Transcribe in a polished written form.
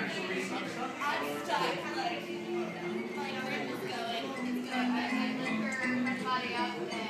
I'm stuck. Like where is this going? It's going. I lift her body up and